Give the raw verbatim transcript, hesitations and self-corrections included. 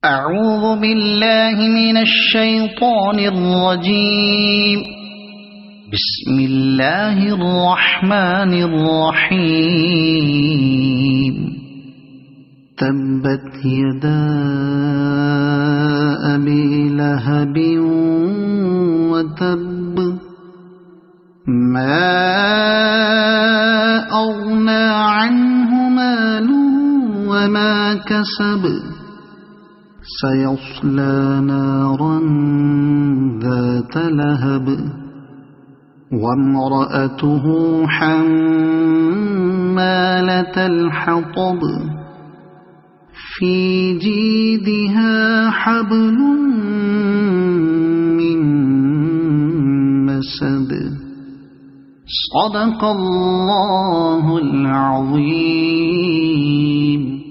أعوذ بالله من الشيطان الرجيم بسم الله الرحمن الرحيم تبت يدا أبي لهب وتب ما أغنى عنه ماله وما كسب سيصلى نارا ذات لهب وامرأته حمالة الحطب في جيدها حبل من مسد صدق الله العظيم.